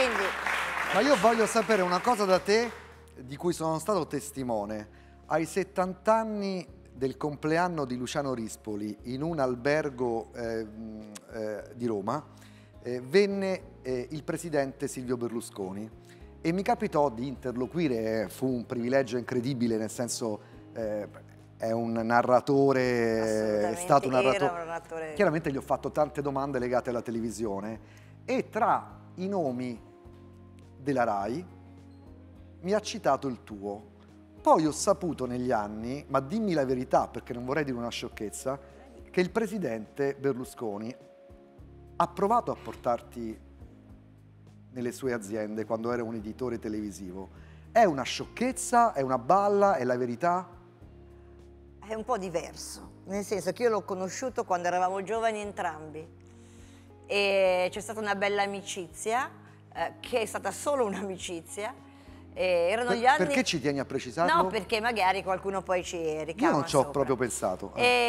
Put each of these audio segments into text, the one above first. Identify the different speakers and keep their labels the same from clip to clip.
Speaker 1: quindi...
Speaker 2: Ma io voglio sapere una cosa da te, di cui sono stato testimone. Ai 70 anni del compleanno di Luciano Rispoli, in un albergo di Roma, venne il presidente Silvio Berlusconi e mi capitò di interloquire. Fu un privilegio incredibile, nel senso è un narratore, è stato un narratore. Chiaramente gli ho fatto tante domande legate alla televisione e tra i nomi della RAI mi ha citato il tuo. Poi ho saputo negli anni, ma dimmi la verità perché non vorrei dire una sciocchezza, che il presidente Berlusconi ha provato a portarti nelle sue aziende quando era un editore televisivo. È una sciocchezza? È una balla? È la verità?
Speaker 1: È un po' diverso, nel senso che io l'ho conosciuto quando eravamo giovani entrambi e c'è stata una bella amicizia, che è stata solo un'amicizia. Erano gli anni...
Speaker 2: Perché ci tieni a precisarlo?
Speaker 1: No, perché magari qualcuno poi ci ricama.
Speaker 2: Io non ci ho proprio pensato.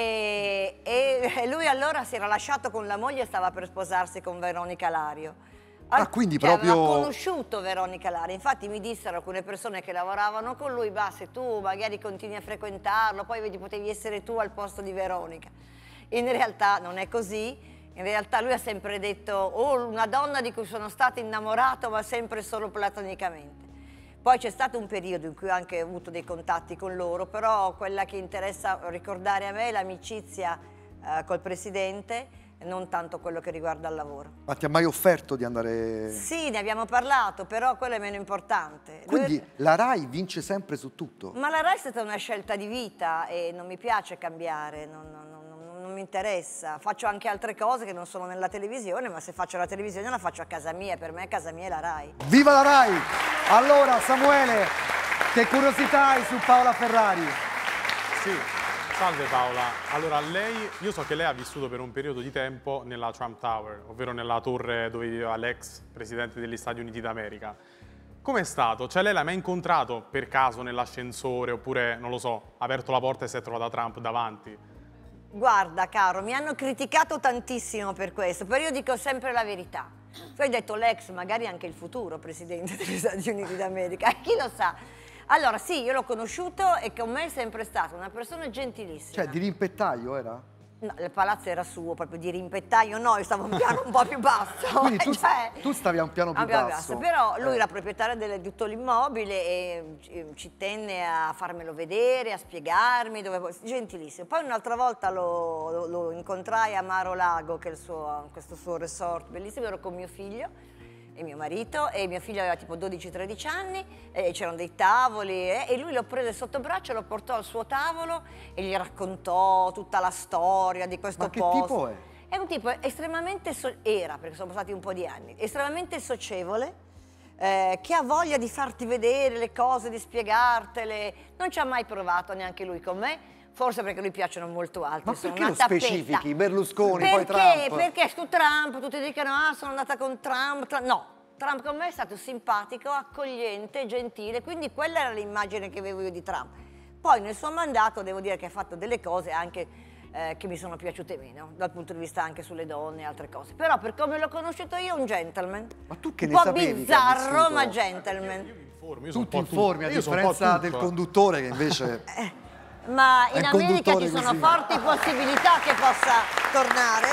Speaker 1: E lui allora si era lasciato con la moglie e stava per sposarsi con Veronica Lario.
Speaker 2: Quindi
Speaker 1: cioè,
Speaker 2: proprio...
Speaker 1: aveva conosciuto Veronica Lario, infatti mi dissero alcune persone che lavoravano con lui, bah, se tu magari continui a frequentarlo, poi vedi, potevi essere tu al posto di Veronica. In realtà non è così, in realtà lui ha sempre detto, oh, una donna di cui sono stato innamorato, ma sempre solo platonicamente. Poi c'è stato un periodo in cui ho anche avuto dei contatti con loro, però quella che interessa ricordare a me è l'amicizia col presidente, non tanto quello che riguarda il lavoro.
Speaker 2: Ma ti ha mai offerto di andare...
Speaker 1: Sì, ne abbiamo parlato, però quello è meno importante.
Speaker 2: Quindi la RAI vince sempre su tutto?
Speaker 1: Ma la RAI è stata una scelta di vita e non mi piace cambiare, non mi interessa. Faccio anche altre cose che non sono nella televisione, ma se faccio la televisione la faccio a casa mia, per me casa mia è la RAI.
Speaker 2: Viva la RAI! Allora Samuele, che curiosità hai su Paola Ferrari?
Speaker 3: Sì. Salve Paola, allora io so che lei ha vissuto per un periodo di tempo nella Trump Tower, ovvero nella torre dove viveva l'ex presidente degli Stati Uniti d'America. Com'è stato? Cioè lei l'ha mai incontrato per caso nell'ascensore oppure, non lo so, ha aperto la porta e si è trovata Trump davanti?
Speaker 1: Guarda caro, mi hanno criticato tantissimo per questo, però io dico sempre la verità. Tu hai detto l'ex, magari anche il futuro presidente degli Stati Uniti d'America, chi lo sa? Allora sì, io l'ho conosciuto e con me è sempre stata una persona gentilissima.
Speaker 2: Cioè di rimpettaio era?
Speaker 1: No, il palazzo era suo, proprio di rimpettaio no, io stavo un piano un po' più basso.
Speaker 2: Quindi tu stavi a un piano più basso.
Speaker 1: Però lui era proprietario di tutto l'immobile e ci tenne a farmelo vedere, a spiegarmi, gentilissimo. Poi un'altra volta lo incontrai a Maro Lago, che è questo suo resort bellissimo, ero con mio figlio e mio marito, e mio figlio aveva tipo 12-13 anni, e c'erano dei tavoli, e lui lo prese sotto braccio, lo portò al suo tavolo e gli raccontò tutta la storia di questo posto.
Speaker 2: Ma che tipo è?
Speaker 1: È un tipo estremamente, era, perché sono passati un po' di anni, estremamente socievole, che ha voglia di farti vedere le cose, di spiegartele. Non ci ha mai provato neanche lui con me. Forse perché lui piacciono molto altri.
Speaker 2: Ma
Speaker 1: sono
Speaker 2: perché
Speaker 1: una
Speaker 2: lo specifichi? Berlusconi,
Speaker 1: perché,
Speaker 2: poi Trump?
Speaker 1: Perché su Trump tutti dicono ah sono andata con Trump. No, Trump con me è stato simpatico, accogliente, gentile, quindi quella era l'immagine che avevo io di Trump. Poi nel suo mandato devo dire che ha fatto delle cose anche che mi sono piaciute meno, dal punto di vista anche sulle donne e altre cose. Però per come l'ho conosciuto io, un gentleman.
Speaker 2: Ma tu che
Speaker 1: un
Speaker 2: ne sapevi?
Speaker 1: Un po' bizzarro, ma gentleman.
Speaker 3: Io mi informo,
Speaker 2: tu ti informi, a differenza del conduttore che invece...
Speaker 1: Ma in America ci sono
Speaker 2: così.
Speaker 1: Forti possibilità che possa tornare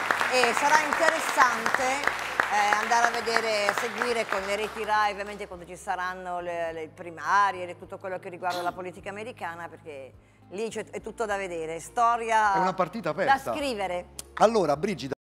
Speaker 1: e sarà interessante andare a vedere, seguire con le reti RAI ovviamente quando ci saranno le primarie, tutto quello che riguarda la politica americana, perché lì è tutto da vedere, storia
Speaker 2: è una partita aperta
Speaker 1: da scrivere.
Speaker 2: Allora Brigida